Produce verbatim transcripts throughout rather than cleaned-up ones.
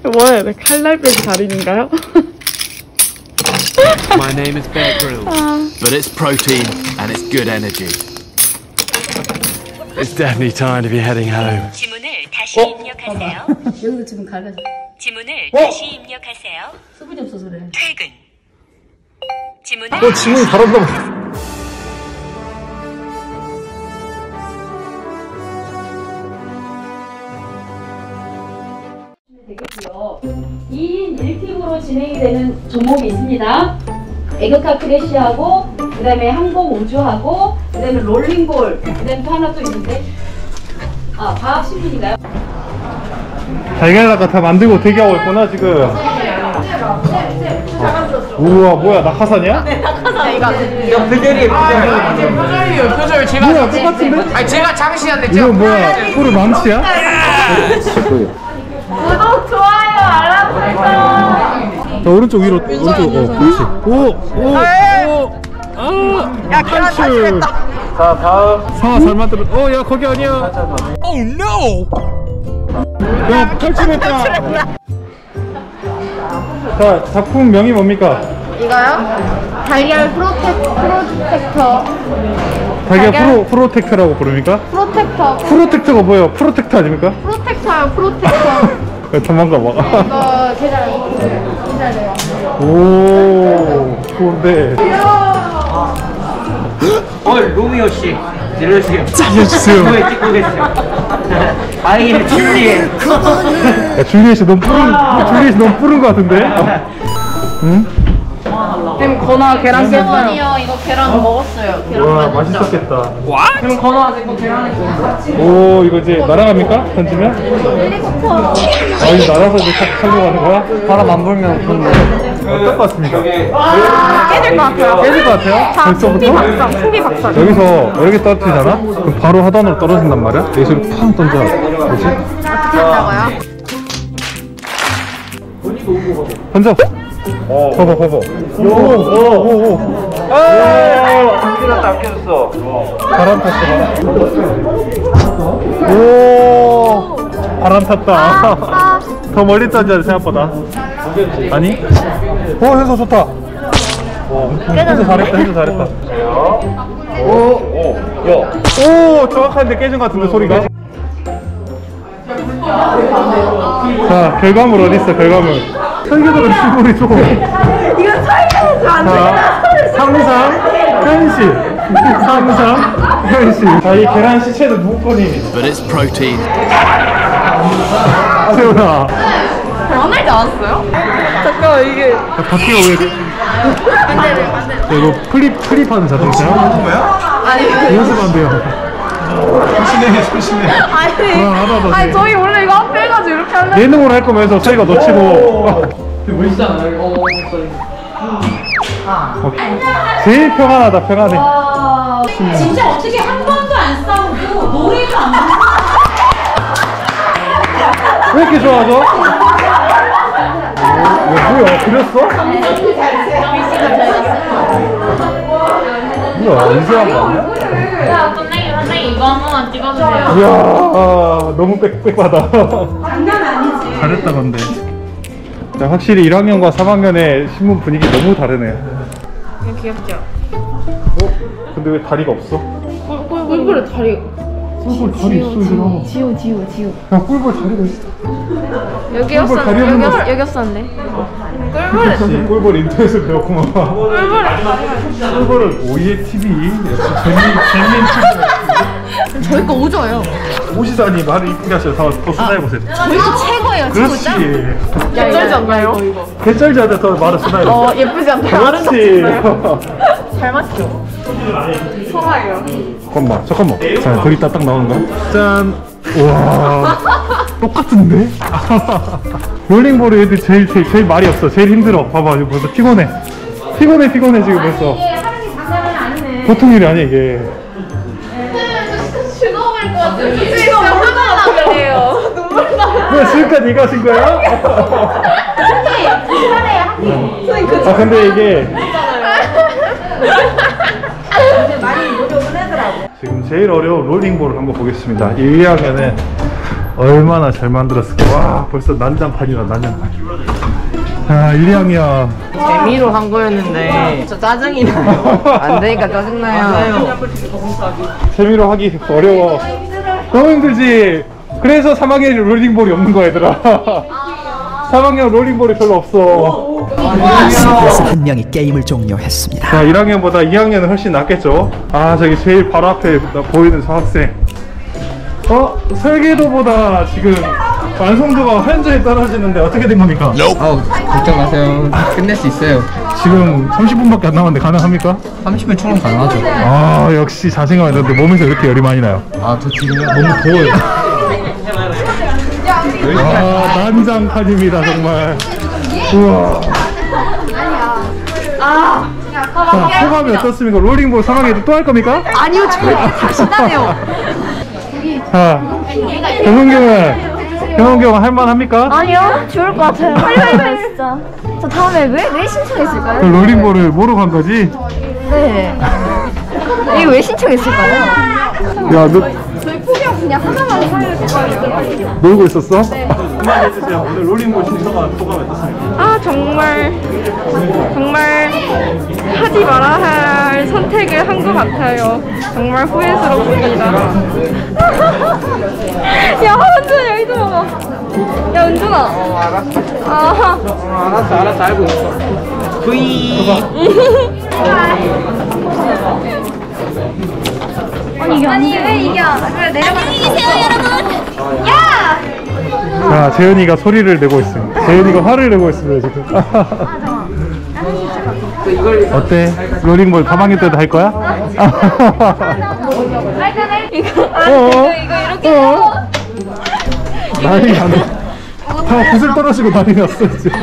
뭐예요? 네, 칼날빼기 달인인가요? My name is Bear Grylls, but it's protein and it's good energy. It's definitely time to be heading home. 지문을 다시 입력하세요. 여기도 지금 갈라져. 지문을 다시 입력하세요. 수분이 없어서 그래. 퇴근. 지문을 어, 지문이 잘한다. 이 인 일 팀으로 진행이 되는 종목이 있습니다. 에그카 크래쉬하고, 그 다음에 항공 우주하고, 그 다음에 롤링볼, 그 다음에 또 하나 또 있는데, 아, 과학신문인가요? 달걀나가 다 만들고 대기하고 있구나 지금. 우와, 뭐야, 낙하산이야? 네, 낙하산. 이거 표절이에요, 표절. 표절이에요, 표절. 제가 뭐야, 똑같은데? 아니, 제가 장시한데 이거 뭐야, 푸르 망치야? 구독, 좋아요, 알람 설정. 자, 오른쪽 위로, 오른쪽, 어, 그렇지. 오, 오, 오. 아, 야, 계란 사실했다. 자, 다음. 상아 잘 만들어. 어, 야, 거기 아니야. Oh no! 야, 탈출했다. 자, 작품명이 뭡니까? 이거요? 달걀 프로텍, 프로텍터. 달걀 프로, 프로텍터라고 부릅니까? 프로텍터. 프로텍터가 뭐예요? 프로텍터 아닙니까? 프로텍터요, 프로텍터. 야, 도망가 봐. 이거 계절, 계절돼요. 오, 좋은데. 어, 로미오 씨. 내려주세요. 살려주세요. 왜 찍고 계세요? 아이의 줄리엣. 야, 줄리엣이 너무 뿌른, 줄리엣이 너무 뿌른 것 같은데? 응? 쌤, 건화 계란 깼어요. 이거 계란 먹었어요. 와, 맛있었겠다. 그럼 건너와서 이거 계란 했어요. 오, 이거 이제 날아갑니까? 던지면? 헬리콥터. 아, 이거 날아서 이제 탁 타려고 하는 거야? 바람 안 불면 그런데. 어떨 것 같습니까? 깨질 것 같아요. 깨질 것 같아요? 자, 벌써부터? 풍비 박살, 풍비 박살. 여기서 이렇게 떨어뜨리잖아? 그럼 바로 하단으로 떨어진단 말이야? 여기서 이렇게 팡 던져. 뭐지? 어떻게 한다고요? 던져! 봐봐, 봐봐. 오, 오, 오, 오. 아! 안 껴졌어. 바람 탔어. 오, 바람 탔다. 더 멀리 던져야 돼, 생각보다. 아니? 오, 해서 좋다. 오, 해서 잘했다, 해서 잘했다. 오, 오, 야. 오, 정확한데 깨진 것 같은데, 소리가. 자, 결과물 어딨어, 결과물. 설계도를 실물이 좀. 이거 설명해서 안 자, 상상, 현실. 상상, 현실. 자, 이 계란 시체는 누구 거니? But it's protein. 세훈아. 변하지 않았어요? 잠깐만, 이게. 자, 바퀴가 왜 이래? 반대로, 반대로. 이거 플립, 플립하는 자동차야? 아니, 연습 안 돼요. 조심해, 조심해. 아니, 불안하다, 너 아니, 지금. 저희 원래 이거 앞에 해가지고 이렇게 하려고. 예능으로 할 거면서 저희가 놓치고. 어, 제일 평안하다, 평안해. 진짜 어떻게 한 번도 안 싸우고 노래도 안 부르고 왜 이렇게 좋아하죠? 어, 뭐야, 그렸어? 뭐야, 인쇄한 거 아니야? 야, 선생님, 선생님, 이거 한 번만 찍어주세요. 이야, 아, 너무 빽빽하다. 장난 아니지. 잘했다, 근데. 자, 확실히 일 학년과 삼 학년의 신문 분위기 너무 다르네. 이거 귀엽죠? 어? 근데 왜 다리가 없어? 꿀꿀에 다리. 꿀벌 다리 있어, 이거. 지우, 지우, 지우. 야, 꿀벌 다리가 있어. 여기였었, 다리 없는 거. 여기, 여기였었네. 꿀벌에. 그렇지, 꿀벌 인터넷에서 배웠구만. 꿀벌에. 꿀벌은 오이의 티비. 재미, 재미있는 티비. 저희 거 오져요. 오시다니 말을 이쁘게 하셔서 더 쓰다해보세요. 저희 거 최고예요, 진짜. 그렇지. 개쩔지 않나요? 개쩔지한테 더 말을 쓰다해보세요. 어, 예쁘지 않나요? 그렇지. 잘 맞죠? 소라예요. 잠깐만, 잠깐만. 자, 거기 딱 나오는 거야. 짠. 우와. 똑같은데? 롤링볼이 애들 제일, 제일, 제일 말이 없어. 제일 힘들어. 봐봐, 이거 벌써 피곤해. 피곤해, 피곤해, 지금 벌써. 보통 일이 아니야, 이게. 즐거울 것 같아요. 이거 눈물 나요. 눈물 나. 뭐야, 지금까지 이거 하신 거예요? 아, 근데 이게. 많이 노력을 하더라고요. 지금 제일 어려운 롤링볼을 한번 보겠습니다. 일, 이 학년은 얼마나 잘 만들었을까. 와, 벌써 난장판이다, 난장판. 아, 일 학년. 재미로 한 거였는데 저 짜증이 나요. 안 되니까 짜증나요. 재미로 하기 어려워. 너무 힘들지? 그래서 삼 학년에 롤링볼이 없는 거야, 얘들아. 삼 학년 롤링볼이 별로 없어. 그래서 한 명이 게임을 종료했습니다. 자, 일 학년보다 이 학년은 훨씬 낫겠죠? 아, 저기 제일 바로 앞에 보이는 저 학생. 어? 설계도보다 지금 완성도가 현저히 떨어지는데 어떻게 된 겁니까? 아우 걱정 마세요. 끝낼 수 있어요. 지금 삼십 분밖에 안 남았는데 가능합니까? 삼십 분 충분 가능하죠. 아, 역시 자신감이 있는데 몸에서 이렇게 열이 많이 나요. 아 저 지금요? 너무 더워요. 아, 난장판입니다, 정말. 우와. 자, 소감이 어떻습니까? 롤링볼 삼 학년도 또 할 겁니까? 아니요, 절대 다시 나네요. 자, 경훈경은 경훈경은 할만합니까? 아니요, 좋을 것 같아요. 할만해요, 진짜. 저 다음에 왜, 왜 신청했을까요? 그 롤링볼을 모르고 간 거지? 네. 이거 왜 신청했을까요? 야, 너 저희 포기하고 그냥 하나만 살려주세요. 놀고 있었어? 한마디 해주세요. 오늘 롤링볼 신청한 소감 어떻습니까? 아 정말 정말 하지 말아야 할 선택을 한 것 같아요. 정말 후회스럽습니다. 야 은준아 여기 들어봐. 야 은준아. 어 알았어. 아 어, 알았어 알았어 알고 있어. 브이. 아니, 아니, 왜 이겨? 그래, 내려가. 안녕히 계세요, 여러분! 야! 자, 재현이가 소리를 내고 있습니다. 재현이가 화를 내고 있습니다, 지금. 어때? 롤링볼 삼 학년 때도 할 거야? 이거 아 어? 이거 이거 이렇게 어? 난리 났네. 다 구슬 떨어지고 난리 났어, 이제.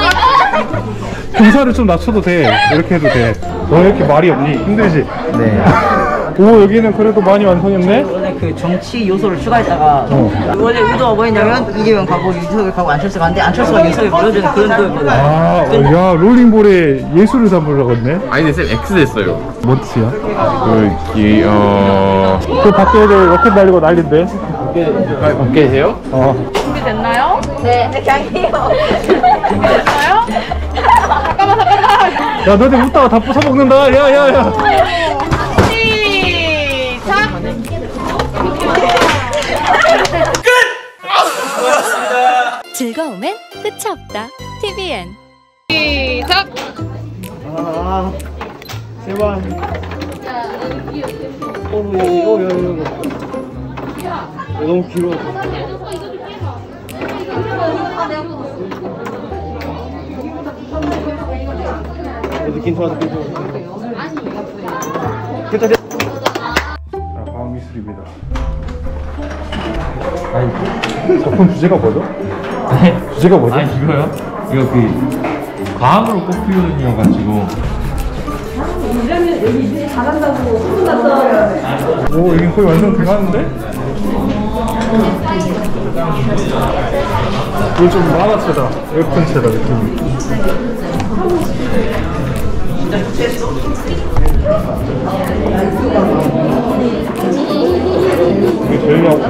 경사를 좀 낮춰도 돼. 이렇게 해도 돼. 너 왜 이렇게 말이 없니? 힘들지? 네. 오, 여기는 그래도 많이 완성했네? 원래 그 정치 요소를 추가했다가 어. 원래 의도가 뭐였냐면 이재명 가고 유석열 가고 안철수가 갔는데 안철수가 유석열 보여주는 그런 거였거든요. 아, 어, 야, 롤링볼에 예술을 담으려고 했네? 아니 근데 쌤 X 됐어요. 뭔 뜻이야? 그, 이, 어... 그 밖에 애들 로켓 날리고 난린데? 밖에 계세요? 어. 준비됐나요? 네, 네, 그냥해요. 준비됐나요? 잠깐만 잠깐만. 야, 너네 웃다가 다 부숴먹는다. 야, 야, 야. 시작. 즐거움엔 끝이 없다. 티비엔. 시작. 아 제발. 오, 오, 야, 야, 너무 길어. 느낌 좋아, 느낌 좋아. 됐다, 됐다. 자, 과학미술입니다. 작품 주제가 뭐죠? 네? 주제가 뭐죠? 아니 이거요? 이거 그 과학으로 뽑히는이어가지고 오, 이게 거의 완성 돼가는데? 이거 좀 만화체다. 웹툰체다, 느낌이. 이게 제일 하고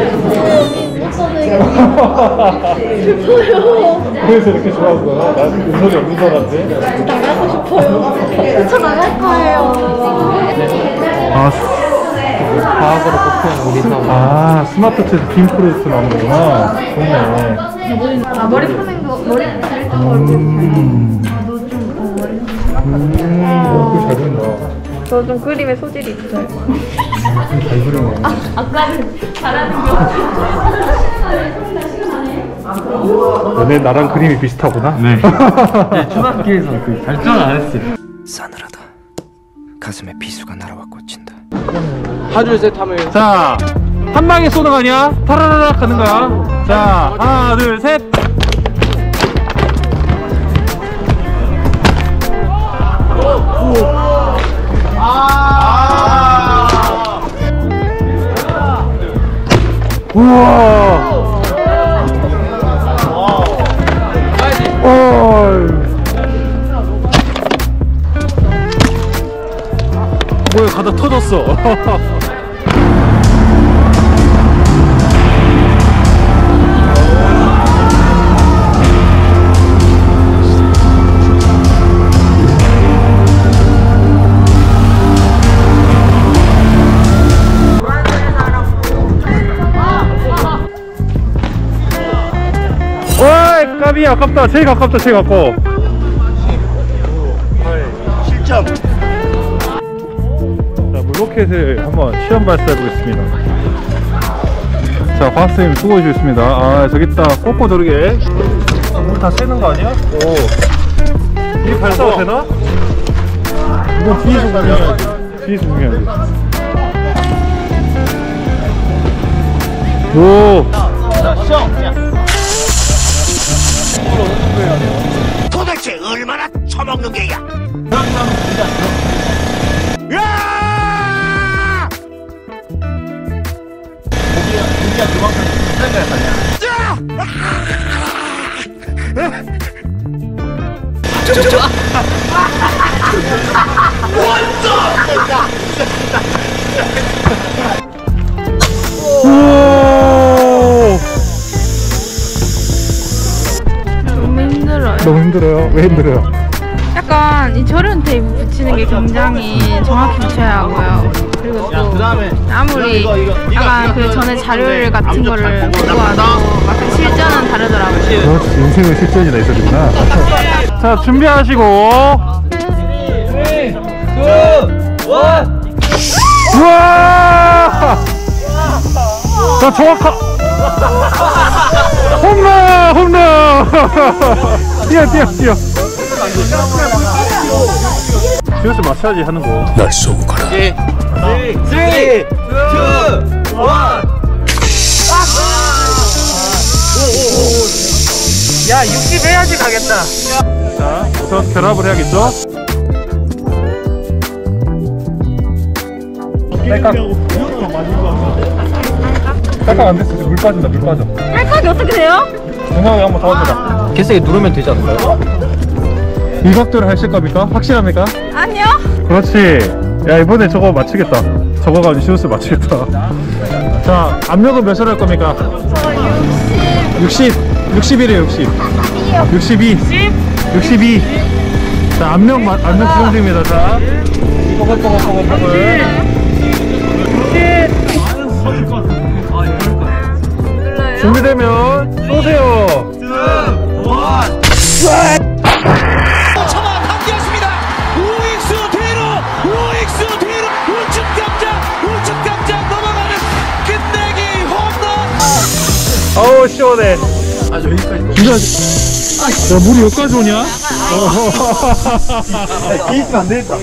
그래서 이렇게 좋아하는 거야? 난 은솔이 없는 사람인데? 나가고 싶어요. 저 나갈 거예요. 아, 과학으로 뽑히는 우리 사람. 아, 스마트체에서 빔프레스 나오는구나. 좋네. 아, 머리 푸는 거, 머리 푸는 거. 음. 음, 어, 잘 그린다. 저 좀 그림에 소질이 있어요. 잘 그리네. 아까는 잘하는 너네 나랑 그림이 비슷하구나? 네. 초등학교에서 그 발전 안 했어요. 싸늘하다. 가슴에 비수가 날아와 꽂힌다. 하나, 둘, 셋 하면. 자, 한 방에 쏘는 거 아니야? 타라라락 하는 거야. 자, 하나, 둘, 셋. 우와. 어. 뭐야, 가다 터졌어. 와, 까비 아깝다. 제일 가깝다. 제일 가까워. 칠 점. 자, 물로켓을 한번 시험 발사해 보겠습니다. 자, 과학선생님 수고해 주셨습니다. 아, 저기 있다. 꼬꼬 저르게. 아, 물 다 새는 거 아니야? 오. 이 발사가 되나? 이건 뒤에서 구경해야지. 뒤에서 구경해야지. 오. 자, 시험. 도대체 얼마나 처먹는 게야? 야! 고기가 그만큼 생각을 하냐? 너무 힘들어요. 너무 힘들어요? 왜 힘들어요? 약간 이 절연 테이프 붙이는 게 굉장히 정확히 붙여야 하고요. 그리고 또 아무리 약간 그 전에 자료를 같은 거를 보고 와도 약간 실전은 다르더라고요. 그렇지, 인생의 실전이 나 있어주구나. 자, 준비하시고. 우와! 자, 정확하. 홈런! 홈런! 뛰어, 뛰어, 뛰어. 지어서 마사지 하는 거. 날 쏘고 가라. 삼, 이, 일. 야, 육십 해야지 가겠다. 자, 우선 결합을 해야겠죠? 딸깍. 딸깍 안 됐어. 물 빠진다, 물 빠져. 딸깍이 어떻게 돼요? 중앙에 한번 더 해보자. 개세게 누르면 되지 않을까요? 이 각도를 하실 겁니까? 확실합니까? 아니요. 그렇지. 야, 이번에 저거 맞추겠다. 저거 가지고 시우스 맞추겠다. 자, 압력은 몇으로 할 겁니까? 육십. 육십이래요, 육십. 육십이. 육십이. 자, 압력, 마, 압력 수정 중입니다. 자, 뽀글뽀글뽀글뽀글. 준비되면 쏘세요. 처마 당겼습니다. 우익수 뒤로, 우익수 뒤로, 우측 깜짝, 우측 깜짝 넘어가는 끝내기 홈런. 어우, 시원해. 아, 여기까지. 야, 물이 여기까지 오냐? 어. 있으면 안 되겠다.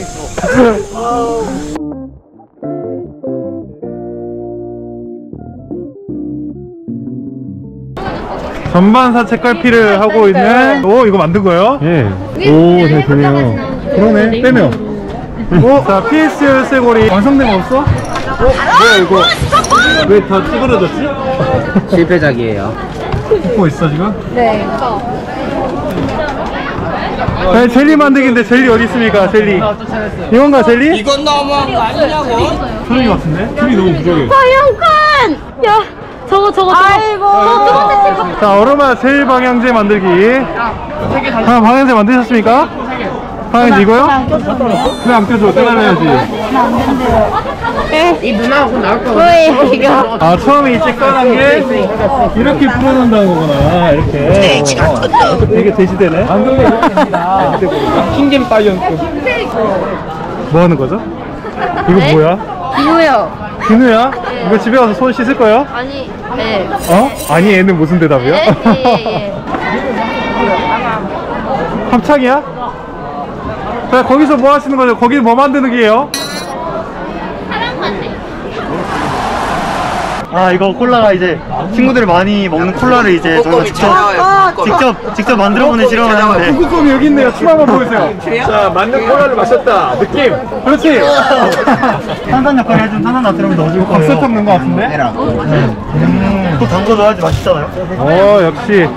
전반사 책갈피를 하고 있는. 오, 이거 만든 거예요? 예. 오, 잘 되네요. 그러네. 빼면. 오, 자, 피에스 쇠고리 완성된 거 없어? 어, 뭐야 이거? 왜 다 찌그러졌지? 실패작이에요. 찍고 있어 지금? 네. 아니, 젤리 만들기인데 젤리 어디 있습니까? 젤리. 이건가 젤리? 이건 너무한 거 아니냐고? 트리 같은데? 트리 너무 부족해. 과연칸! 야, 저거 저거 저거. 아이고. 저 자, 얼음아 제일 방향제 만들기. 아, 방향제 만드셨습니까? 방향제 이거요? 왜 안 껴줘? 떼달아야지. 이 누나하고 나올 거 같아. 아, 처음에 이 쬐깐한 게 이렇게 풀어놓는다는 거구나. 이렇게. 어, 되게 대시되네. 안경이 이렇게 됩니다. 킹겐 파이언급. 뭐 하는 거죠? 이거 네? 뭐야? 비누요. 비누야? 이거 집에 가서 손 씻을 거예요? 아니, 네. 어? 아니, 애는 무슨 대답이야? 네? 예, 예. 합창이야? 자, 거기서 뭐 하시는 거죠? 거기는 뭐 만드는 게예요? 아, 이거 콜라가 이제 친구들이 많이 먹는 콜라를 이제 저희가 직접 직접 직접 만들어보는 실험을 하는데. 꾹꾹 여기 있네요. 춤 한번 보여주세요. 자, 맞는 콜라를 마셨다. 느낌. 그렇지. 탄산 역할을 해준 탄산 나트륨을 넣어줄 거예요. 박설탕 넣은 거 같은데? 음, 또 단 거 넣어야지 맛있잖아요. 어, 역시.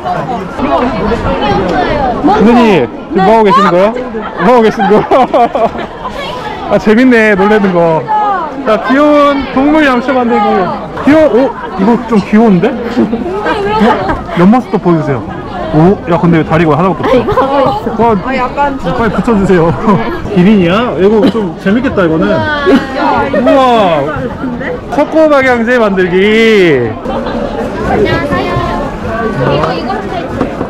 선생님, 지금 뭐 하고 계시는 거예요? 뭐 하고 계시는 거예요? 아, 재밌네, 놀래는 거. 자, 귀여운 동물 양초 만들기. 귀여워, 오, 이거 좀 귀여운데? 어? 옆모습도 보여주세요. 오, 야, 근데 왜 다리가 하나밖에 없어? 와, 아, 약간 좀. 빨리 붙여주세요. 기린이야? 이거 좀 재밌겠다, 이거는. 우와. 석고 방향제 만들기. 안녕하세요. 이거 이거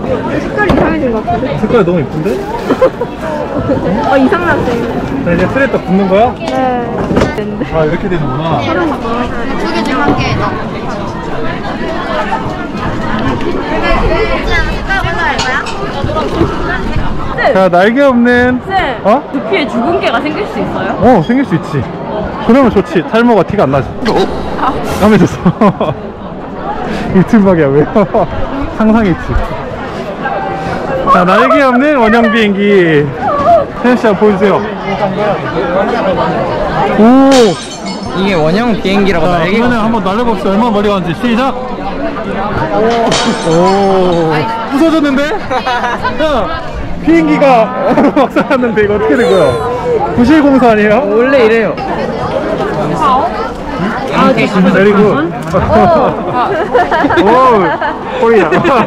사이즈인 것 같은데? 색깔이 너무 이쁜데? 어, 이상하지. 자, 이제 트레 딱 붙는 거야? 네. 아, 이렇게 되는구나. 두 개 중 한 개. 색깔 올라갈 거야? 자, 날개 없는. 네. 어? 두피에 죽은 개가 생길 수 있어요? 어, 생길 수 있지. 그러면 좋지. 탈모가 티가 안 나지. 까매졌어. 유튜브하기야, 왜요? 상상했지. 자, 날개 없는 원형 비행기. 혜연씨 한번 보여주세요. 오! 이게 원형 비행기라고 자, 날개가 그러면 한번 날려봅시다. 얼마나 멀리 가는지. 시작! 오! 부서졌는데? 야! 비행기가 막 살았는데 이거 어떻게 된 거야? 부실공사 아니에요? 원래 이래요. 아, very good. 오, 코리아.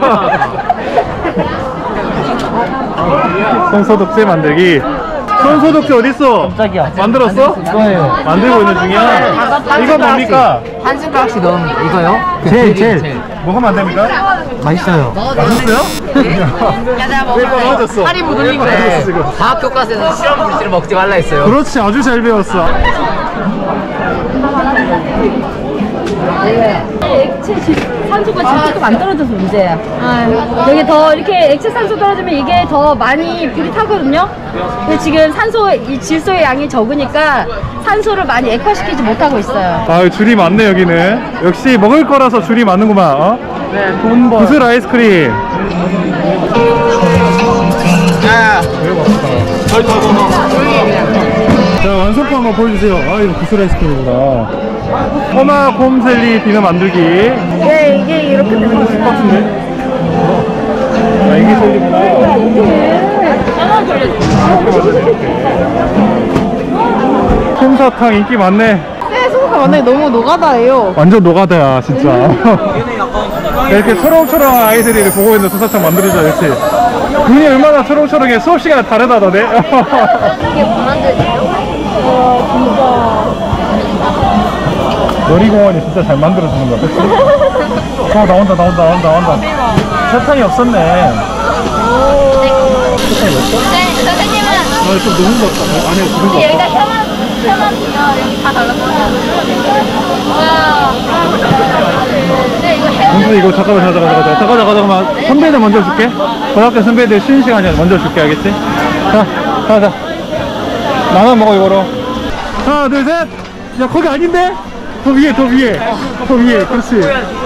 손소독제 만들기. 손소독제 어딨어? 깜짝이야. 만들었어? 이거예요. 만들고 있는 중이야? 이거 뭡니까? 한 숟가락씩 넣으면 이거요? 젤, 젤. 먹으면 안 됩니까? 맛있어요. 맛있어요? 야, 내가 왜 떨어졌어? 살이 묻을린 거네. 과학 교과서에서 실험 물질을 먹지 말라 했어요. 그렇지, 아주 잘 배웠어. 액체 질- 산소가 질소가 안 떨어져서 문제야. 여기 더 이렇게 액체 산소 떨어지면 이게 더 많이 불이 타거든요. 근데 지금 산소 이 질소의 양이 적으니까 산소를 많이 액화시키지 못하고 있어요. 아, 줄이 많네 여기는. 역시 먹을 거라서 줄이 많은구만. 어? 네, 돈 번. 구슬 아이스크림. 야, 자, 완성품 한번 보여주세요. 아, 이거 구슬 아이스크림이구나. 허마 곰 젤리 비누 만들기. 네, 이게 이렇게 되는 거예요. 똑같은데? 아, 이게 젤리구나. 솜사탕 인기 많네. 네, 소스가 완전히 너무 노가다예요. 완전 노가다야 진짜. 이렇게 초롱초롱한 아이들이 보고 있는 솜사탕 만들어줘. 그렇지. 눈이 얼마나 초롱초롱해. 수업 시간에 다르다더네. 이게 뭐 만들어요? 놀이공원이 진짜 잘 만들어주는 거야. 그치? 어, 나온다 나온다 나온다 나온다. 사탕이 없었네. 사탕이 없어? 네, 선생님은 아, 좀 녹은 것 같다. 어, 아니요, 녹은 것 같다. 여기다 켜만, 켜만 여기 다 달라붙어요. 와. 네, 이거 해. 공주 이거 잠깐만 잠깐만 잠깐만 잠깐만 잠깐만 잠깐만. 선배들 먼저 줄게. 고등학교 선배들 쉬는 시간이야. 먼저 줄게. 알겠지? 자, 자, 자. 나눠 먹어 이거로. 하나 둘 셋. 야, 거기 아닌데? 더 위에 더 위에 더 위에. 그렇지.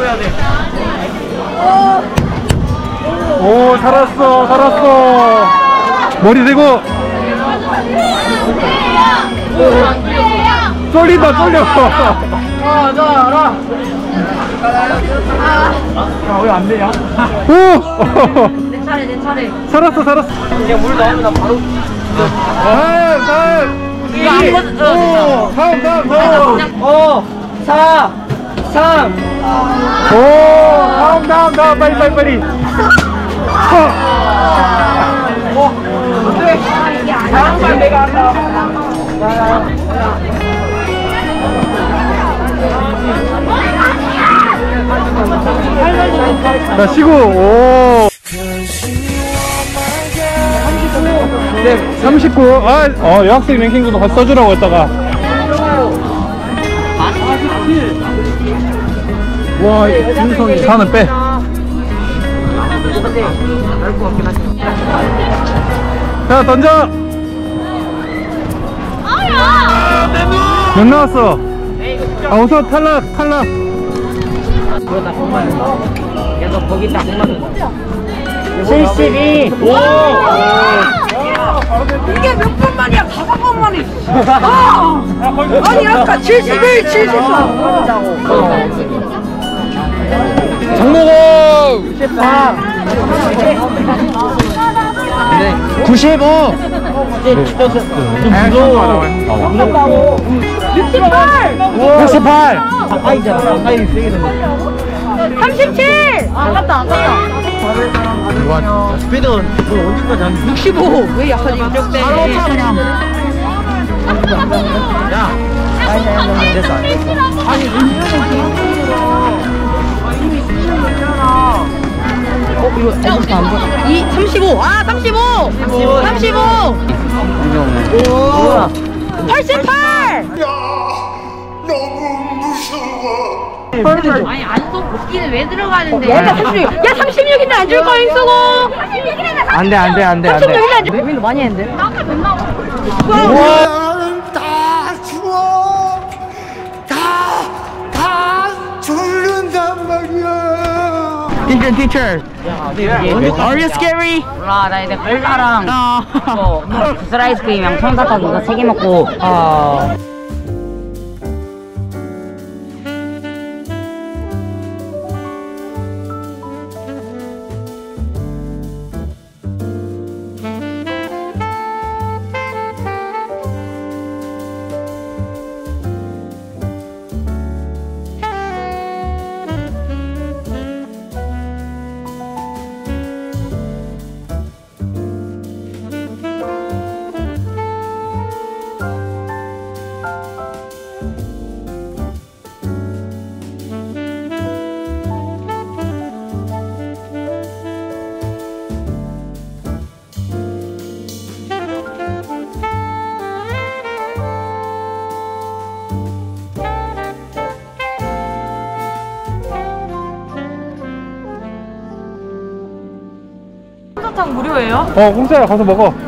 오, 살았어 살았어. 머리 대고. 쫄린다 쫄려. 아, 왜 안 되냐? 오! 내 차례 내 차례. 살았어 살았어. 그냥 물 넣으면 나 바로. 다음 다음. 이거 안 걷- 오, 다음 다음 다음. 오, 사, 삼. 오, 다음 다음 다음 빨리 빨리 빨리. 다음 번 내가 한다. 자, 쉬고. 오. 네, 삼십구. 아, 어, 여학생 랭킹도 같이 써주라고 했다가. 와, 윤성이. 사는 빼. 자, 던져. 몇 나왔어? 아, 우선 탈락, 탈락. 그러다 보면 얘가 거기 딱 맞는 칠십이. 오! 이게 몇 번 만이야? 다섯 번 만이. 아! 아니 아까 칠십일, 칠십사. 장모공 십삼. 구십오. 좀 무서워. 육십팔. 육십팔. 가까이잖아. 가까이 세게 되는 삼십칠. 아깝다, 아깝다. 스피드는 언제까지 한 육십오. 왜 약간 이쪽대? 야. 안 됐어, 안 됐어. 아니, 이거 아직도 안 보여. 이 삼십오. 아 삼십오. 삼십오. 삼십오. 오. 팔십팔. 너무 무서워. 아니 안속 웃기는 왜 들어가는데? 야 삼십육. 야 삼십육인데 안 줄 거야 인수고. 안돼 안돼 안돼 안돼. 삼십육인데 안 줄. 고민도 많이 했는데. 아까 몇 나와? 나는 다 죽어. 다, 다 죽는단 말이야. Teacher, teacher. Are you scary? 몰라, 나 이제 걸다랑 뭐 구슬 아이스크림이랑 솜사탕 이거 세 개 먹고. 아. 솜사탕 무료예요? 어 공짜야 가서 먹어.